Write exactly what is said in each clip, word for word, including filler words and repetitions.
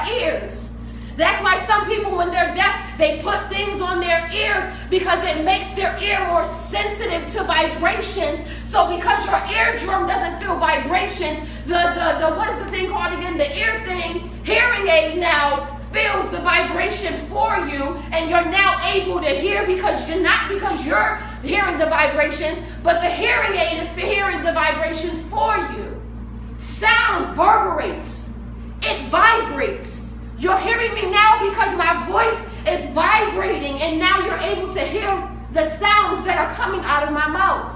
our ears. That's why some people, when they're deaf, they put things on their ears because it makes their ear more sensitive to vibrations. So because your eardrum doesn't feel vibrations, the, the, the what is the thing called again? The ear thing, hearing aid now feels the vibration for you, and you're now able to hear because you're not because you're hearing the vibrations, but the hearing aid is for hearing the vibrations for you. Sound reverberates. It vibrates. You're hearing me now because my voice is vibrating, and now you're able to hear the sounds that are coming out of my mouth.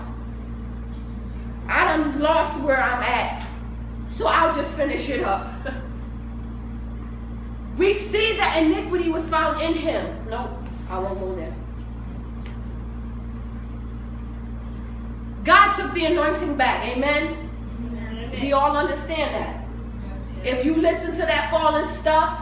I done lost where I'm at, so I'll just finish it up. We see that iniquity was found in him. Nope, I won't go there. God took the anointing back. Amen? Amen. We all understand that. If you listen to that fallen stuff,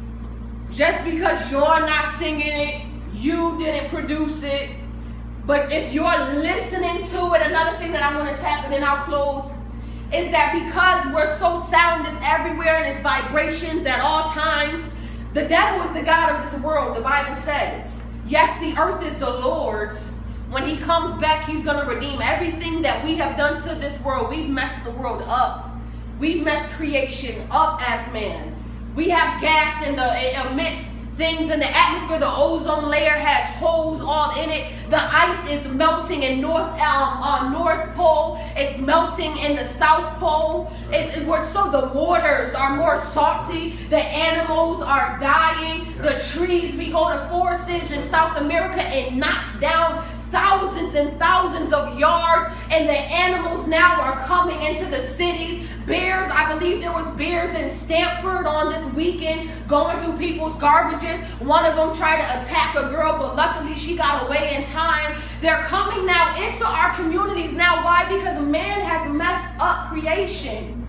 just because you're not singing it, you didn't produce it. But if you're listening to it, another thing that I want to tap and then I'll close, is that because we're so sound is everywhere and it's vibrations at all times, the devil is the God of this world, the Bible says. Yes, the earth is the Lord's. When he comes back, he's going to redeem everything that we have done to this world. We've messed the world up. We've messed creation up as man. We have gas in the, it emits things in the atmosphere. The ozone layer has holes all in it. The ice is melting in North um, uh, North Pole. It's melting in the South Pole. It's, it, we're, so the waters are more salty. The animals are dying. The trees, we go to forests in South America and knock down thousands and thousands of yards, and the animals now are coming into the cities. Bears, I believe there was bears in Stanford on this weekend going through people's garbages. One of them tried to attack a girl, but luckily she got away in time. They're coming now into our communities now. Why? Because man has messed up creation.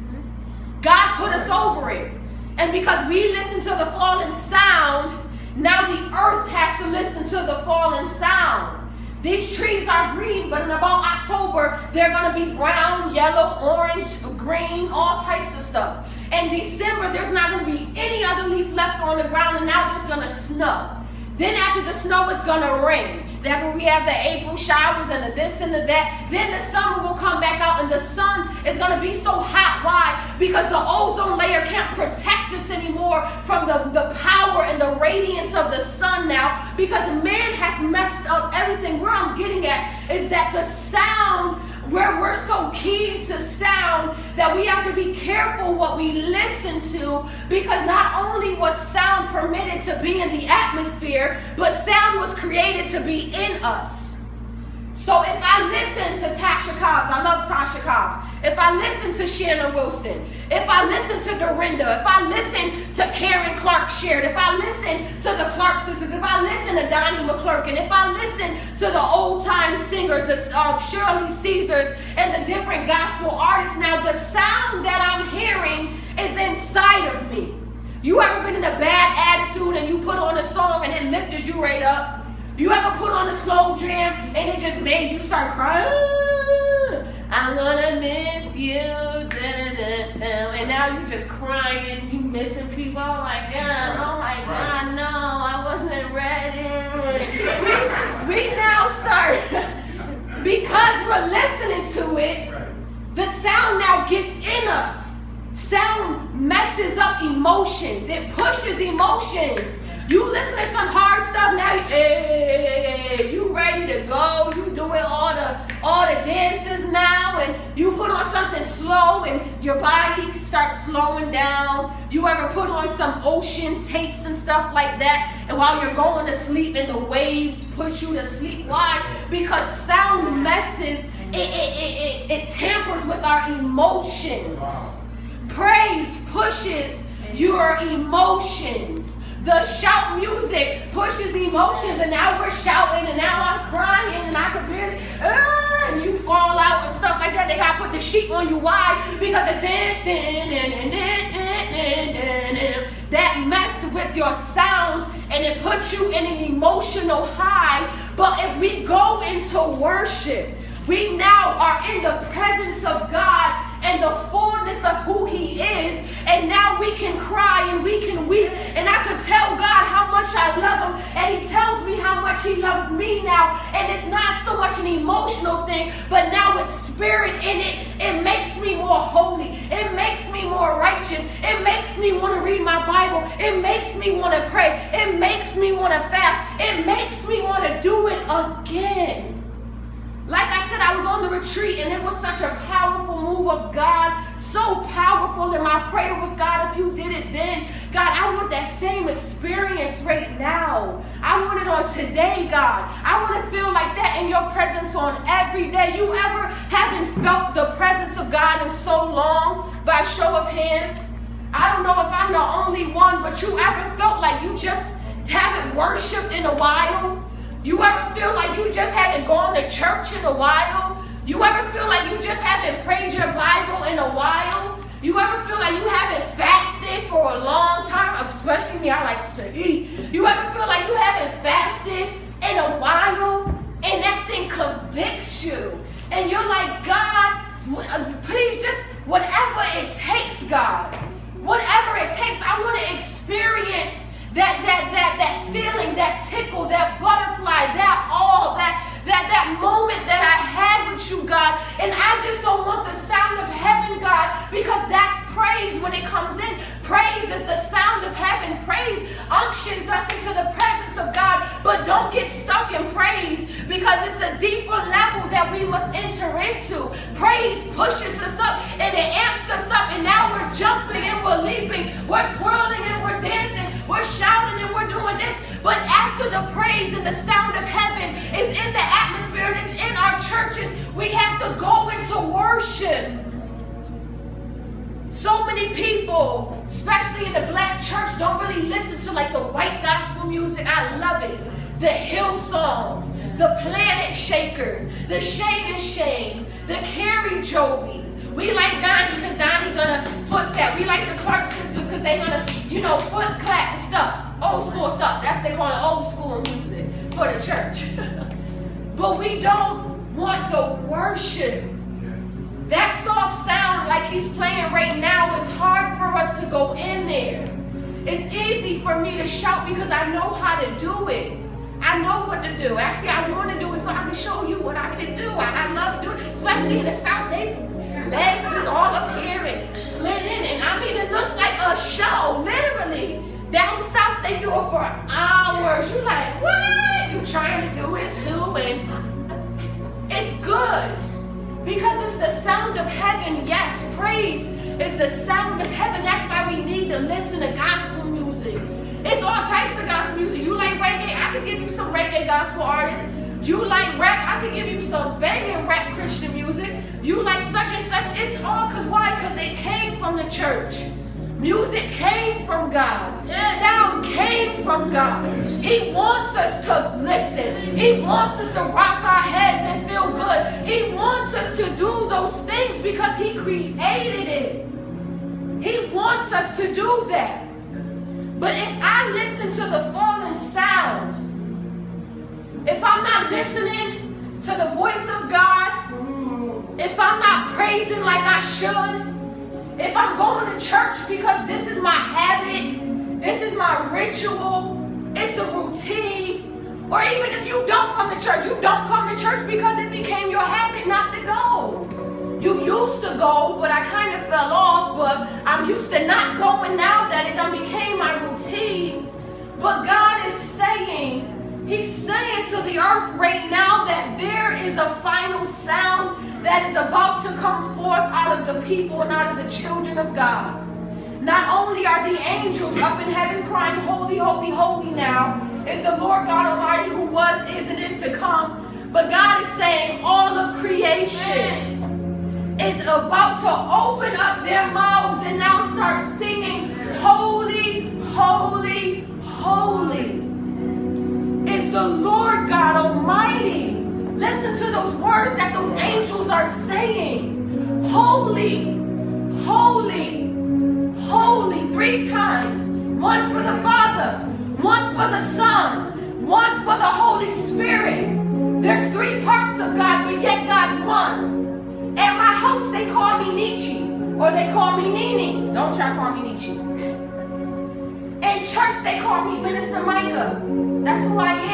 God put us over it. And because we listen to the fallen sound, now the earth has to listen to the fallen sound. These trees are green, but in about October, they're going to be brown, yellow, orange, green, all types of stuff. In December, there's not going to be any other leaf left on the ground, and now there's going to snow. Then after the snow, it's going to rain. That's when we have the April showers and the this and the that. Then the summer will come back out, and the sun is going to be so hot. Why? Because the ozone layer can't protect us anymore from the, the power and the radiance of the sun now, because man has messed up everything. Where I'm getting at is that the sound, where we're so keen to sound that we have to be careful what we listen to, because not only was sound permitted to be in the atmosphere, but sound was created to be in us. So if I listen to Tasha Cobbs, I love Tasha Cobbs. If I listen to Shannon Wilson, if I listen to Dorinda, if I listen to Karen Clark Shared, if I listen to the Clark sisters, if I listen to Donnie McClurkin, if I listen to the old time singers, the uh, Shirley Caesars, and the different gospel artists, now the sound that I'm hearing is inside of me. You ever been in a bad attitude and you put on a song and it lifted you right up? You ever put on a slow jam and it just made you start crying? I'm gonna miss you, da, da, da, da. And now you're just crying, you missing people. Oh my God, oh my God, no, I wasn't ready. we, we now start, because we're listening to it, the sound now gets in us. Sound messes up emotions, it pushes emotions. You listen to some hard stuff now, hey, you ready to go, you doing all the all the dances now, and you put on something slow and your body starts slowing down. You ever put on some ocean tapes and stuff like that, and while you're going to sleep and the waves put you to sleep? Why? Because sound messes, it, it, it, it, it tampers with our emotions. Praise pushes your emotions. The shout music pushes emotions, and now we're shouting, and now I'm crying, and I can barely, uh, and you fall out and stuff like that. They got to put the sheet on you. Why? Because it did, did, did, did, did, did, did. That messed with your sounds, and it puts you in an emotional high. But if we go into worship, we now are in the presence of God, and the fullness of who he is. And now we can cry and we can weep. And I could tell God how much I love him. And he tells me how much he loves me now. And it's not so much an emotional thing, but now it's spirit in it. It makes me more holy. It makes me more righteous. It makes me want to read my Bible. It makes me want to pray. It makes me want to fast. It makes me want to do it again. Like I said, I was on the retreat and it was such a powerful move of God. So powerful. And my prayer was, God, if you did it then, God, I want that same experience right now. I want it on today, God. I want to feel like that in your presence on every day. You ever haven't felt the presence of God in so long? By show of hands. I don't know if I'm the only one, but you ever felt like you just haven't worshiped in a while? You ever feel like you just haven't gone to church in a while? You ever feel like you just haven't prayed your Bible in a while? You ever feel like you haven't fasted for a long time? Especially me, I like to eat. You ever feel like you haven't fasted in a while? And that thing convicts you. And you're like, God, please just, whatever it takes, God. Whatever it takes, I want to experience That, that, that, that feeling, that tickle, that butterfly, that all, that, that, that moment that I had with you, God. And I just don't want the sound of heaven, God, because that's praise when it comes in. Praise is the sound of heaven. Praise unctions us into the presence of God. But don't get stuck in praise, because it's a deeper level that we must enter into. Praise pushes us up and it amps us up. And now we're jumping and we're leaping. We're twirling and we're dancing. We're shouting and we're doing this. But after the praise and the sound of heaven is in the atmosphere and it's in our churches, we have to go into worship. So many people, especially in the black church, don't really listen to like the white gospel music. I love it. The hill songs, the planet shakers, the shade and shades, the Carrie Jobies. We like Donnie because Donnie gonna foot step. We like the Clark sisters because they gonna, you know, foot clap and stuff. Old school stuff. That's what they call it, old school music for the church. But we don't want the worship. That soft sound like he's playing right now is hard for us to go in there. It's easy for me to shout because I know how to do it. I know what to do. Actually, I want to do it so I can show you what I can do. I, I love doing it, especially in the South. They legs be all up here and split in. And I mean, it looks like a show, literally. Down South, they do it for hours. You're like, what? You're trying to do it too. And it's good because it's the sound of heaven. Yes, praise is the sound of heaven. That's why we need to listen to gospel music. It's all types of gospel music. You like reggae? I can give you some reggae gospel artists. You like rap? I can give you some banging rap Christian music. You like such and such. It's all because why? Because it came from the church. Music came from God. Yes. Sound came from God. He wants us to listen. He wants us to rock our heads and feel good. He wants us to do those things because he created it. He wants us to do that. But if I listen to the fallen sound, if I'm not listening to the voice of God, if I'm not praising like I should, if I'm going to church because this is my habit, this is my ritual, it's a routine, or even if you don't come to church, you don't come to church because it became your habit not to go. You used to go, but I kind of fell off, but I'm used to not going now that it done became my routine. But God is saying, he's saying to the earth right now that there is a final sound that is about to come forth out of the people and out of the children of God. Not only are the angels up in heaven crying, holy, holy, holy now, is the Lord God Almighty who was, is, and is to come, but God is saying all of creation is about to open up their mouths and now start singing, holy, holy, holy is the Lord God Almighty. Listen to those words that those angels are saying. Holy, holy, holy, three times. One for the Father, one for the Son, one for the Holy Spirit. There's three parts of God, but yet God's one. At my house, they call me Nietzsche. Or they call me Nene. Don't try to call me Nietzsche. In church, they call me Minister Micah. That's who I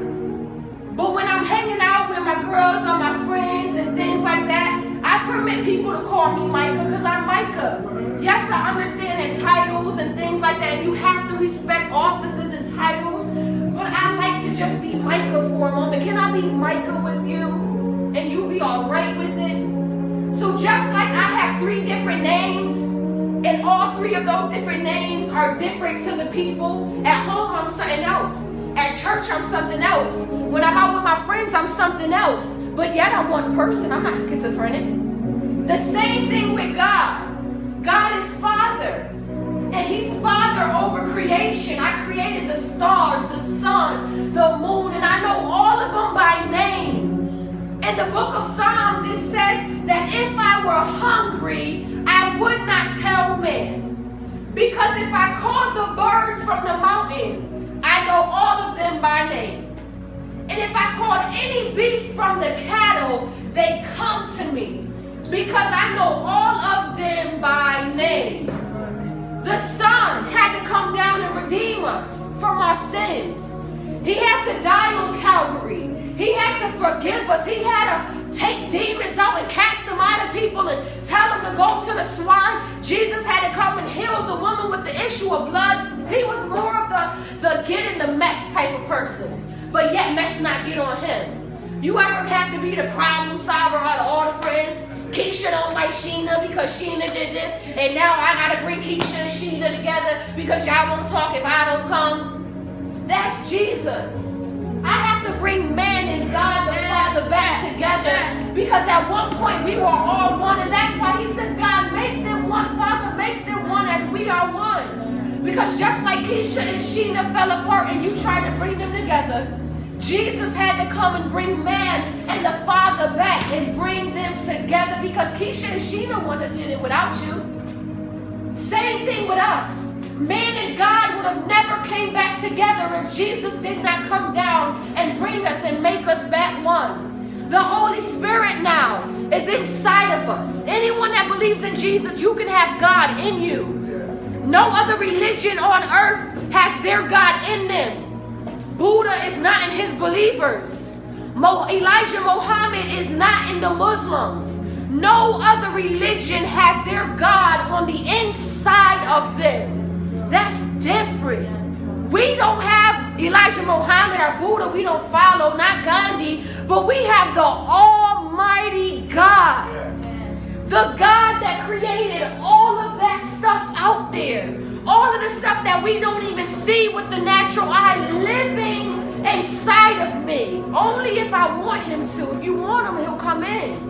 am. But when I'm hanging out with my girls or my friends and things like that, I permit people to call me Micah because I'm Micah. Yes, I understand that titles and things like that. You have to respect offices and titles. But I like to just be Micah for a moment. Can I be Micah with you? And you be all right with it? So just like I have three different names, and all three of those different names are different to the people. At home, I'm something else. At church, I'm something else. When I'm out with my friends, I'm something else. But yet I'm one person. I'm not schizophrenic. The same thing with God. God is Father. And He's Father over creation. I created the stars, the sun, the moon, and I know all of them by name. In the book of Psalms, it says that if I were hungry, I would not tell men. Because if I called the birds from the mountain, I know all of them by name. And if I called any beast from the cattle, they come to me. Because I know all of them by name. The Son had to come down and redeem us from our sins. He had to die on Calvary. He had to forgive us. He had to take demons out and cast them out of people and tell them to go to the swine. Jesus had to come and heal the woman with the issue of blood. He was more of the, the get in the mess type of person. But yet mess not get on him. You ever have to be the problem solver out of all the friends? Keisha don't like Sheena because Sheena did this. And now I got to bring Keisha and Sheena together because y'all won't talk if I don't come. That's Jesus. I have to bring man and God the Father back together because at one point we were all one, and that's why He says, God, make them one. Father, make them one as we are one. Because just like Keisha and Sheena fell apart and you tried to bring them together, Jesus had to come and bring man and the Father back and bring them together because Keisha and Sheena wouldn't have did it without you. Same thing with us. Man and God would have never came back together if Jesus did not come down and bring us and make us back one. The Holy Spirit now is inside of us. Anyone that believes in Jesus, you can have God in you. No other religion on earth has their God in them. Buddha is not in his believers. Mo- Elijah Muhammad is not in the Muslims. No other religion has their God on the inside of them. That's different. We don't have Elijah Muhammad or Buddha. We don't follow, not Gandhi. But we have the Almighty God. The God that created all of that stuff out there. All of the stuff that we don't even see with the natural eye living inside of me. Only if I want Him to. If you want Him, He'll come in.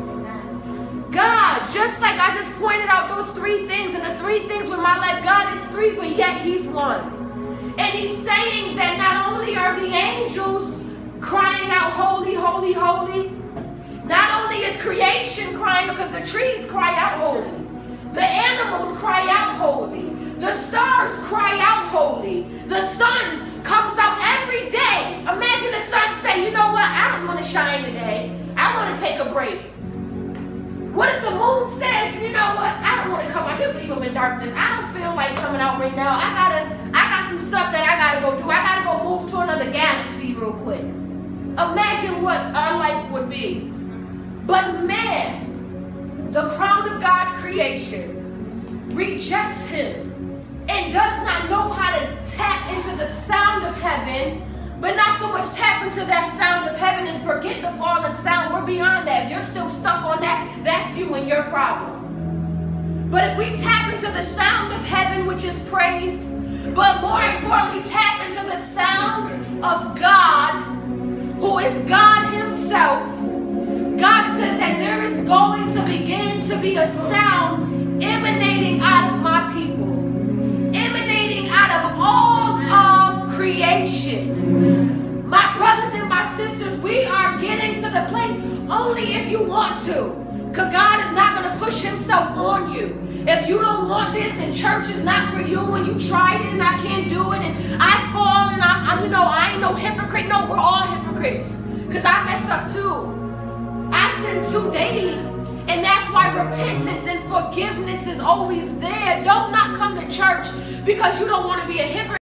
God, just like I just pointed out those three things, and the three things with my life, God is three, but yet He's one. And He's saying that not only are the angels crying out, holy, holy, holy, not only is creation crying, because the trees cry out holy, the animals cry out holy, the stars cry out holy, the sun comes out every day. Imagine the sun say, you know what, I don't want to shine today. I want to take a break. What if the moon says, you know what, I don't want to come out, just leave them in darkness. I don't feel like coming out right now. I gotta, I got some stuff that I gotta go do. I gotta go move to another galaxy real quick. Imagine what our life would be. But man, the crown of God's creation, rejects Him and does not know how to tap into the sound of heaven, but not so much tap into that sound of heaven and forget the fallen sound. We're beyond that. If you're still stuck on that, that's you and your problem. But if we tap into the sound of heaven, which is praise, but more importantly, tap into the sound of God, who is God Himself, God says that there is going to begin to be a sound emanating out of my people, emanating out of all of creation. My brothers and my sisters, we are getting to the place only if you want to. Because God is not going to push Himself on you. If you don't want this and church is not for you and you tried it and I can't do it and I fall and I'm, I'm you know, I ain't no hypocrite. No, we're all hypocrites. Because I mess up too. I sin too daily. And that's why repentance and forgiveness is always there. Don't not come to church because you don't want to be a hypocrite.